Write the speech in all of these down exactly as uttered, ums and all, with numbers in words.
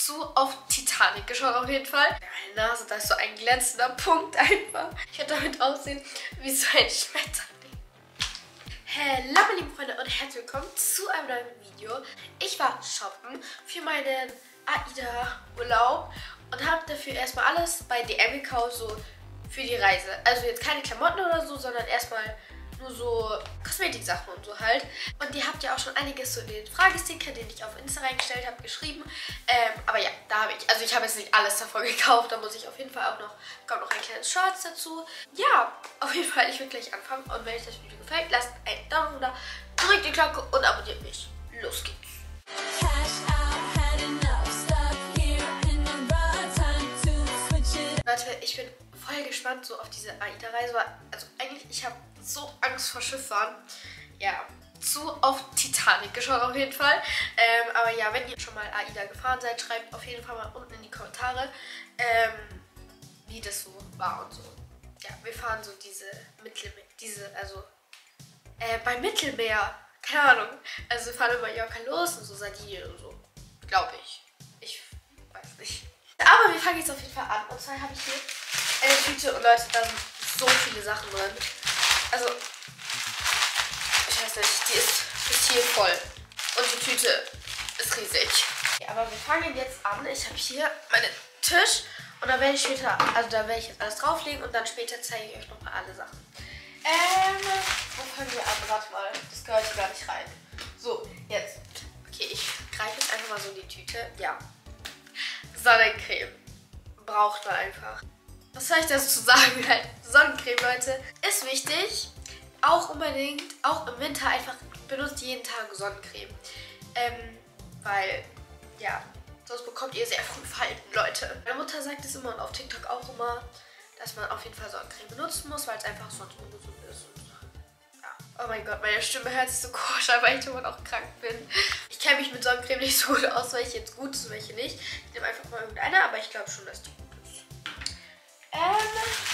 zu auf Titanic geschaut auf jeden Fall. Meine Nase, da ist so ein glänzender Punkt einfach. Ich werde damit aussehen wie so ein Schmetterling. Hallo meine lieben Freunde und herzlich willkommen zu einem neuen Video. Ich war shoppen für meinen AIDA-Urlaub und habe dafür erstmal alles bei D M gekauft, so für die Reise. Also jetzt keine Klamotten oder so, sondern erstmal nur so Kosmetiksachen und so halt. Und ihr habt ja auch schon einiges so in den Fragesticker, den ich auf Insta reingestellt habe, geschrieben. Ähm, aber ja, da habe ich, also ich habe jetzt nicht alles davon gekauft, da muss ich auf jeden Fall auch noch, kommt noch ein kleines Shorts dazu. Ja, auf jeden Fall, ich will gleich anfangen. Und wenn euch das Video gefällt, lasst einen Daumen runter, drückt die Glocke und abonniert mich. Los geht's. Leute, ich bin voll gespannt so auf diese AIDA-Reise. Also eigentlich, ich habe so Angst vor Schifffahren. Ja, zu auf Titanic geschaut auf jeden Fall. Ähm, aber ja, wenn ihr schon mal AIDA gefahren seid, schreibt auf jeden Fall mal unten in die Kommentare, ähm, wie das so war und so. Ja, wir fahren so diese Mittelmeer, diese, also äh, beim Mittelmeer, keine Ahnung. Also wir fahren über Mallorca los und so Sardinien und so, glaube ich. Ich weiß nicht. Aber wir fangen jetzt auf jeden Fall an. Und zwar habe ich hier eine Tüte und Leute, da sind so viele Sachen drin. Also, ich weiß nicht, die ist bis hier voll. Und die Tüte ist riesig. Ja, aber wir fangen jetzt an. Ich habe hier meinen Tisch und da werde ich später, also da werde ich jetzt alles drauflegen und dann später zeige ich euch nochmal alle Sachen. Ähm, wo fangen wir an? Warte mal, das gehört hier gar nicht rein. So, jetzt. Okay, ich greife jetzt einfach mal so in die Tüte. Ja. Sonnencreme. Braucht man einfach. Was soll ich dazu sagen? Halt, Sonnencreme, Leute, ist wichtig. Auch unbedingt, auch im Winter einfach benutzt jeden Tag Sonnencreme. Ähm, weil, ja, sonst bekommt ihr sehr früh Falten, Leute. Meine Mutter sagt es immer und auf TikTok auch immer, dass man auf jeden Fall Sonnencreme benutzen muss, weil es einfach sonst ungesund ist. Und ja. Oh mein Gott, meine Stimme hört sich so komisch an, weil ich immer noch krank bin. Ich kenne mich mit Sonnencreme nicht so gut aus, welche jetzt gut ist und welche nicht. Ich nehme einfach mal irgendeine, aber ich glaube schon, dass die gut ist. Ähm.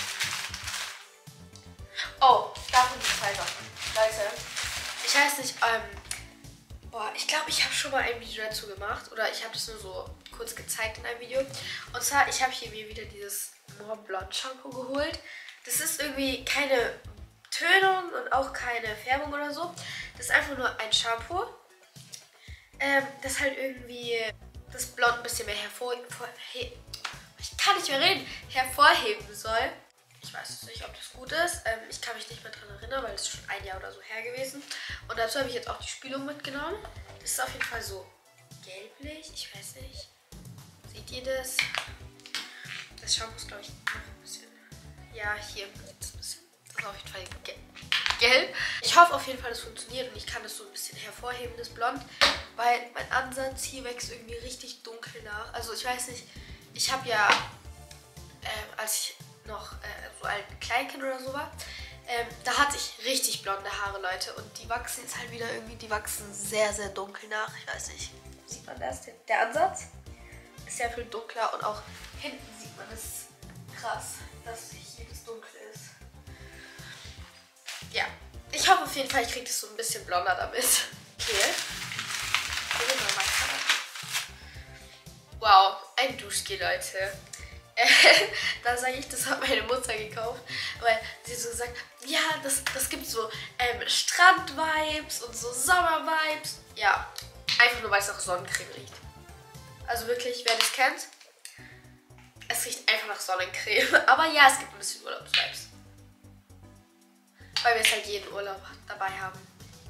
Oh, davon die zwei Sachen. Leute, ich weiß nicht, ähm. Boah, ich glaube, ich habe schon mal ein Video dazu gemacht. Oder ich habe das nur so kurz gezeigt in einem Video. Und zwar, ich habe hier mir wieder dieses Mont Blanc Shampoo geholt. Das ist irgendwie keine Tönung und auch keine Färbung oder so. Das ist einfach nur ein Shampoo. Ähm, das halt irgendwie das Blond ein bisschen mehr hervorheben, ich kann nicht mehr reden, hervorheben soll. Ich weiß jetzt nicht, ob das gut ist. Ähm, ich kann mich nicht mehr daran erinnern, weil es ist schon ein Jahr oder so her gewesen. Und dazu habe ich jetzt auch die Spülung mitgenommen. Das ist auf jeden Fall so gelblich, ich weiß nicht. Seht ihr das? Das Shampoo ist, glaube ich, noch ein bisschen. Ja, hier sieht es ein bisschen. Das ist auf jeden Fall gelb. Ich hoffe auf jeden Fall, das funktioniert und ich kann das so ein bisschen hervorheben, das Blond, weil mein Ansatz hier wächst irgendwie richtig dunkel nach. Also ich weiß nicht, ich habe ja, ähm, als ich noch äh, so ein Kleinkind oder so war, ähm, da hatte ich richtig blonde Haare, Leute, und die wachsen jetzt halt wieder irgendwie, die wachsen sehr, sehr dunkel nach. Ich weiß nicht, sieht man das? Der Ansatz ist sehr viel dunkler und auch hinten sieht man das krass, dass hier das dunkel ist. Ja, ich hoffe auf jeden Fall, ich kriege das so ein bisschen blonder damit. Okay. Wow, ein Duschgel, Leute. Da sage ich, das hat meine Mutter gekauft, weil sie so sagt, ja, das, das gibt so ähm, Strand-Vibes und so Sommer-Vibes. Ja, einfach nur, weil es nach Sonnencreme riecht. Also wirklich, wer das kennt, es riecht einfach nach Sonnencreme. Aber ja, es gibt ein bisschen Urlaubsvibes. Weil wir es halt jeden Urlaub dabei haben.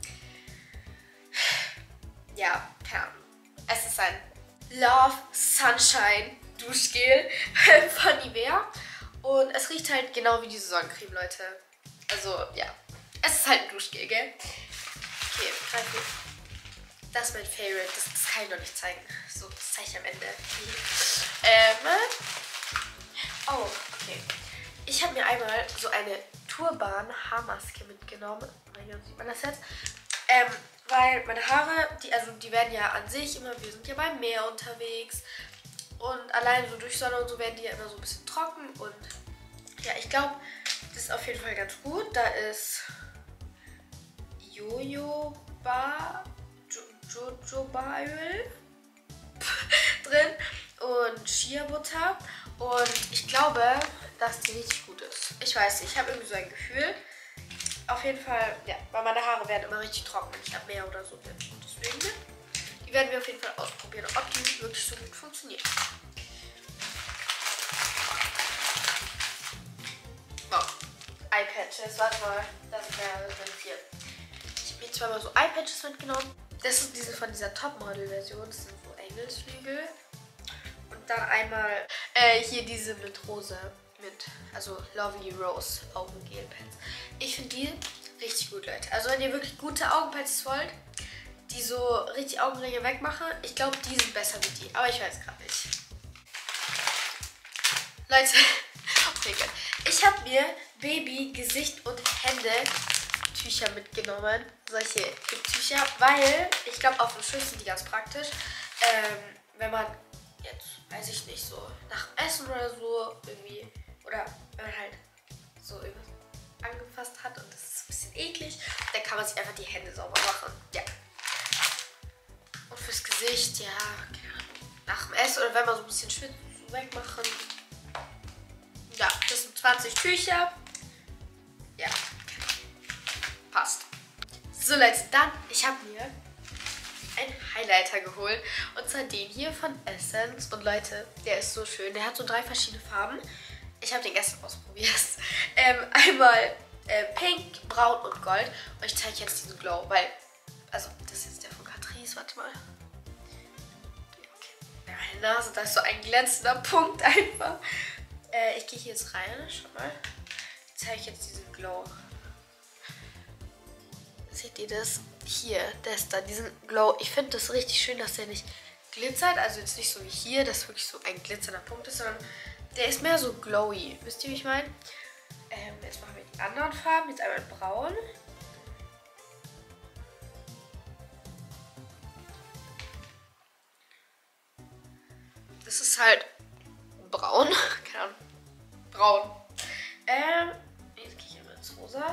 Ja, keine Ahnung. Es ist ein Love Sunshine Duschgel von Nivea. Und es riecht halt genau wie diese Sonnencreme, Leute. Also, ja. Es ist halt ein Duschgel, gell? Okay, greife ich. Das ist mein Favorite. Das, das kann ich noch nicht zeigen. So, das zeige ich am Ende. Ähm. Oh, okay. Ich habe mir einmal so eine Turban-Haarmaske mitgenommen. Mein Gott, sieht man das jetzt? Ähm, weil meine Haare, die, also die werden ja an sich immer, wir sind ja beim Meer unterwegs. Und allein so durch Sonne und so werden die ja immer so ein bisschen trocken. Und ja, ich glaube, das ist auf jeden Fall ganz gut. Da ist Jojoba, Jojobaöl drin. Shea-Butter. Und ich glaube, dass die richtig gut ist. Ich weiß nicht, ich habe irgendwie so ein Gefühl. Auf jeden Fall, ja, weil meine Haare werden immer richtig trocken, wenn ich am Meer oder so bin. Deswegen, die werden wir auf jeden Fall ausprobieren, ob die wirklich so gut funktioniert. Oh, Eye-Patches, warte mal, das ist ja hier. Ich habe mir zweimal so Eye-Patches mitgenommen. Das sind diese von dieser Topmodel-Version, das sind so Engelsflügel. Und dann einmal äh, hier diese mit Rose. Mit, also Lovely Rose Augengel-Pads. Ich finde die richtig gut, Leute. Also wenn ihr wirklich gute Augenpads wollt, die so richtig Augenringe wegmachen, ich glaube, die sind besser wie die. Aber ich weiß gerade nicht. Leute, okay, gut. Ich habe mir Baby, Gesicht und Hände Tücher mitgenommen. Solche Tücher, weil ich glaube, auf dem Schiff sind die ganz praktisch. Ähm, wenn man jetzt, weiß ich nicht, so nach dem Essen oder so irgendwie, oder wenn man halt so irgendwas angefasst hat und das ist ein bisschen eklig, dann kann man sich einfach die Hände sauber machen. Ja. Und fürs Gesicht, ja, nach dem Essen oder wenn man so ein bisschen schwitzt, so wegmachen. Ja, das sind zwanzig Tücher. Ja, passt. So Leute, dann, ich habe mir einen Highlighter geholt. Und zwar den hier von Essence. Und Leute, der ist so schön. Der hat so drei verschiedene Farben. Ich habe den gestern ausprobiert. Ähm, einmal äh, Pink, Braun und Gold. Und ich zeige jetzt diesen Glow, weil, also das ist jetzt der von Catrice, warte mal. Meine Nase, da ist so ein glänzender Punkt einfach. Äh, ich gehe hier jetzt rein, schau mal. Ich zeige jetzt diesen Glow. Seht ihr das? Hier, der ist da, diesen Glow. Ich finde das richtig schön, dass der nicht glitzert. Also jetzt nicht so wie hier, dass wirklich so ein glitzernder Punkt ist, sondern der ist mehr so glowy. Wisst ihr, wie ich meine? Ähm, jetzt machen wir die anderen Farben. Jetzt einmal braun. Das ist halt braun. Keine Ahnung. Braun. Ähm, jetzt gehe ich immer ins Rosa.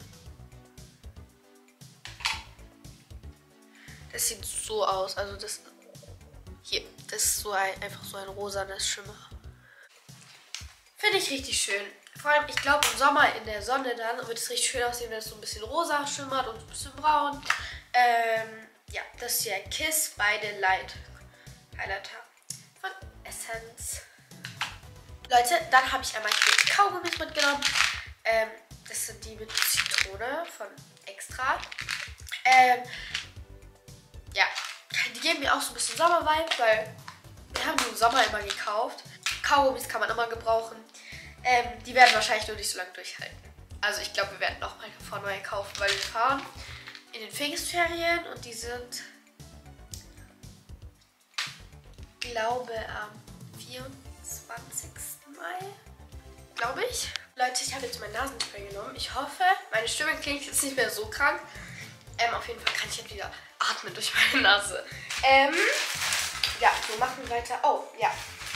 Das sieht so aus. Also das hier, das ist so ein, einfach so ein rosanes Schimmer. Finde ich richtig schön. Vor allem, ich glaube, im Sommer in der Sonne dann wird es richtig schön aussehen, wenn es so ein bisschen rosa schimmert und ein bisschen braun. Ähm, ja, das ist hier Kiss by the Light Highlighter von Essence. Leute, dann habe ich einmal hier Kaugummis mitgenommen. Ähm, das sind die mit Zitrone von Extra. Ähm, ja, die geben mir auch so ein bisschen Sommer-Vibe, weil wir haben die im Sommer immer gekauft. Kaugummis kann man immer gebrauchen. Ähm, die werden wahrscheinlich nur nicht so lange durchhalten. Also ich glaube, wir werden nochmal davon neue kaufen, weil wir fahren in den Pfingstferien und die sind, glaube am vierundzwanzigsten Mai, glaube ich. Leute, ich habe jetzt mein Nasenspray genommen. Ich hoffe, meine Stimme klingt jetzt nicht mehr so krank. Ähm, auf jeden Fall kann ich jetzt wieder atmen durch meine Nase. Ähm, ja, wir machen weiter. Oh, ja.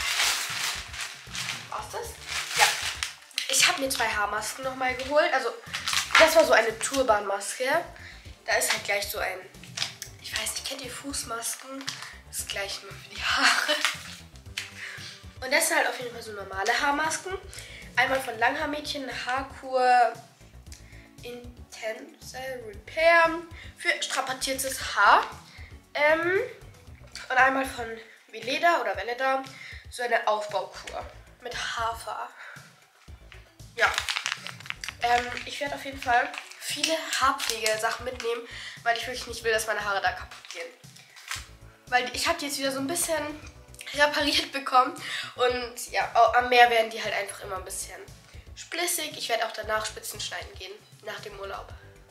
Was ist das? Ja. Ich habe mir zwei Haarmasken nochmal geholt. Also, das war so eine Turbanmaske. Da ist halt gleich so ein, ich weiß nicht, kennt ihr Fußmasken? Das ist gleich nur für die Haare. Und das sind halt auf jeden Fall so normale Haarmasken. Einmal von Langhaarmädchen, Haarkur Intense Repair für strapaziertes Haar. Ähm, und einmal von Veleda oder Veleda so eine Aufbaukur mit Hafer. Ja, ähm, ich werde auf jeden Fall viele Haarpflegesachen mitnehmen, weil ich wirklich nicht will, dass meine Haare da kaputt gehen. Weil ich habe die jetzt wieder so ein bisschen repariert bekommen und ja, am Meer werden die halt einfach immer ein bisschen splissig. Ich werde auch danach Spitzen schneiden gehen, nach dem Urlaub.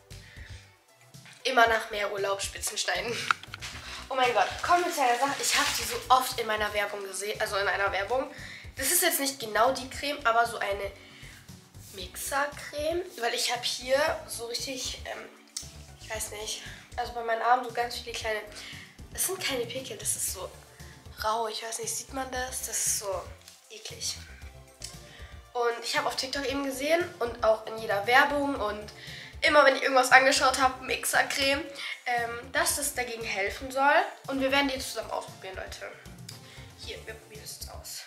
Immer nach Meerurlaub Spitzen schneiden. Oh mein Gott, kommen wir zu einer Sache. Ich habe die so oft in meiner Werbung gesehen, also in einer Werbung. Das ist jetzt nicht genau die Creme, aber so eine Mixer-Creme. Weil ich habe hier so richtig, ähm, ich weiß nicht, also bei meinen Armen so ganz viele kleine, das sind keine Pickel, das ist so rau, ich weiß nicht, sieht man das? Das ist so eklig. Und ich habe auf TikTok eben gesehen und auch in jeder Werbung und immer, wenn ich irgendwas angeschaut habe, Mixer-Creme, ähm, dass das dagegen helfen soll. Und wir werden die jetzt zusammen ausprobieren, Leute. Hier, wir probieren es jetzt aus.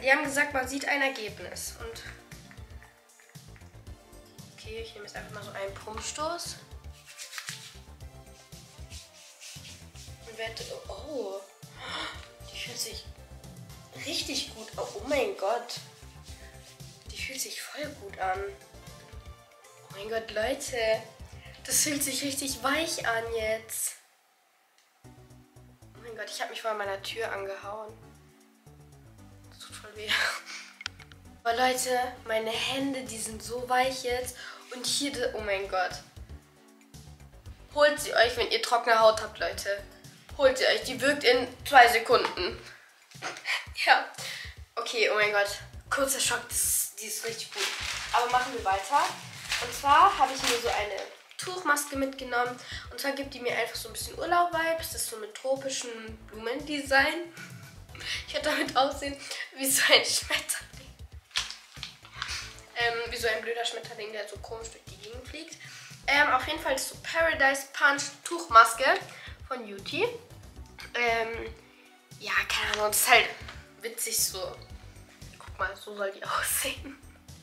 die haben gesagt, man sieht ein Ergebnis. Und okay, ich nehme jetzt einfach mal so einen Pumpstoß. Und werde, oh, die fühlt sich richtig gut an. Oh mein Gott. Die fühlt sich voll gut an. Oh mein Gott, Leute. Das fühlt sich richtig weich an jetzt. Oh mein Gott, ich habe mich vor meiner Tür angehauen. Das tut voll weh. Aber Leute, meine Hände, die sind so weich jetzt. Und hier, oh mein Gott. Holt sie euch, wenn ihr trockene Haut habt, Leute. Holt sie euch, die wirkt in zwei Sekunden. Ja. Okay, oh mein Gott. Kurzer Schock, das, die ist richtig gut. Aber machen wir weiter. Und zwar habe ich mir so eine Tuchmaske mitgenommen. Und zwar gibt die mir einfach so ein bisschen Urlaub-Vibes. Das ist so mit tropischen Blumendesign. Ich werde damit aussehen wie so ein Schmetterling. Ähm, wie so ein blöder Schmetterling, der so komisch durch die Gegend fliegt. Ähm, auf jeden Fall ist so Paradise Punch Tuchmaske von Beauty. Ähm, ja, keine Ahnung, das ist halt witzig so. Guck mal, so soll die aussehen.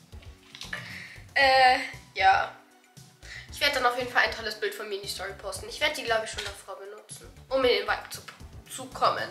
äh, ja. Ich werde dann auf jeden Fall ein tolles Bild von mir in die Story posten. Ich werde die, glaube ich, schon davor benutzen, um in den Vibe zu, zu kommen.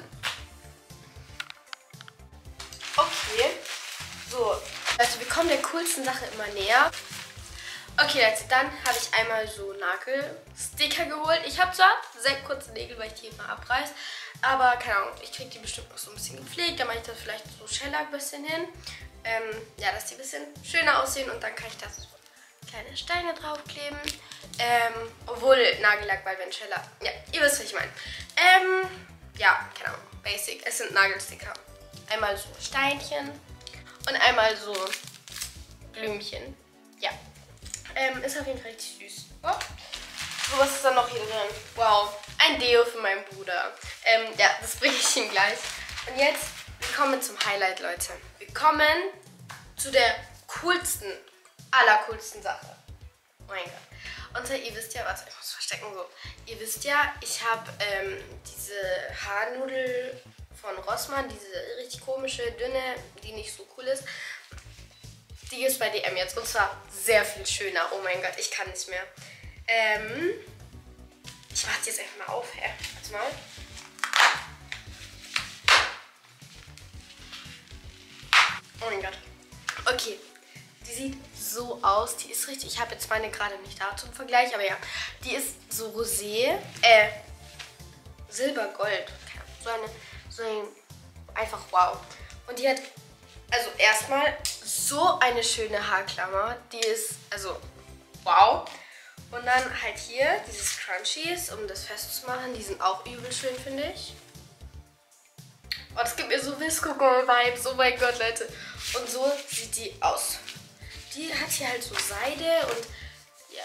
Okay. So, also wir kommen der coolsten Sache immer näher. Okay, Leute, dann habe ich einmal so Nagelsticker geholt. Ich habe zwar sehr kurze Nägel, weil ich die immer abreiße, aber keine Ahnung, ich kriege die bestimmt noch so ein bisschen gepflegt. Dann mache ich das vielleicht so Shellac ein bisschen hin. Ähm, ja, dass die ein bisschen schöner aussehen und dann kann ich da so kleine Steine draufkleben. Ähm, obwohl Nagellack, weil wenn Shellac, ja, ihr wisst, was ich meine. Ähm, ja, keine Ahnung, basic. Es sind Nagelsticker. Einmal so Steinchen und einmal so Blümchen. Ja. Ähm, ist auf jeden Fall richtig süß. Oh. So, was ist dann noch hier drin? Wow, ein Deo für meinen Bruder. Ähm, ja, das bringe ich ihm gleich. Und jetzt, wir kommen zum Highlight, Leute. Wir kommen zu der coolsten, allercoolsten Sache. Oh mein Gott. Und ihr wisst ja, warte, ich muss verstecken so. Ihr wisst ja, ich habe ähm, diese Haarnudel von Rossmann, diese richtig komische, dünne, die nicht so cool ist. Die ist bei D M jetzt und zwar sehr viel schöner. Oh mein Gott, ich kann nicht mehr. Ähm, ich mache jetzt einfach mal auf, hä? Warte mal. Oh mein Gott. Okay, die sieht so aus. Die ist richtig, ich habe jetzt meine gerade nicht da zum Vergleich, aber ja. Die ist so rosé, äh, silbergold. So eine, so ein, einfach wow. Und die hat, also erstmal so eine schöne Haarklammer. Die ist, also, wow. Und dann halt hier diese Scrunchies, um das festzumachen. Die sind auch übel schön, finde ich. Oh, das gibt mir so Visco-Girl-Vibes. Oh mein Gott, Leute. Und so sieht die aus. Die hat hier halt so Seide und ja.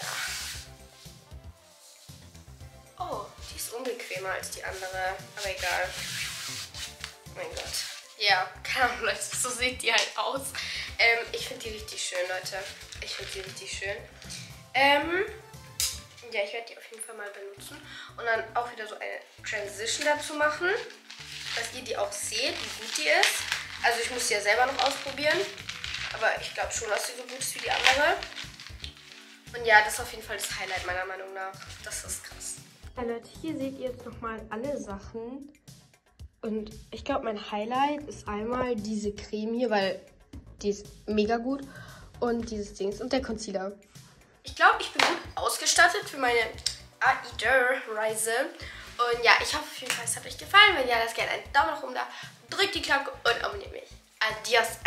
Oh, die ist unbequemer als die andere. Aber egal. Oh mein Gott. Ja, keine Ahnung, Leute. So sieht die halt aus. Ähm, ich finde die richtig schön, Leute. Ich finde die richtig schön. Ähm, ja, ich werde die auf jeden Fall mal benutzen. Und dann auch wieder so eine Transition dazu machen. Dass ihr die auch seht, wie gut die ist. Also ich muss die ja selber noch ausprobieren. Aber ich glaube schon, dass sie so gut ist wie die andere. Und ja, das ist auf jeden Fall das Highlight meiner Meinung nach. Das ist krass. Ja, Leute, hier seht ihr jetzt nochmal alle Sachen. Und ich glaube, mein Highlight ist einmal diese Creme hier, weil die ist mega gut. Und dieses Dings und der Concealer. Ich glaube, ich bin gut ausgestattet für meine AIDA-Reise. Und ja, ich hoffe auf jeden Fall, es hat euch gefallen. Wenn ja, lasst gerne einen Daumen nach oben da. Drückt die Glocke und abonniert mich. Adios.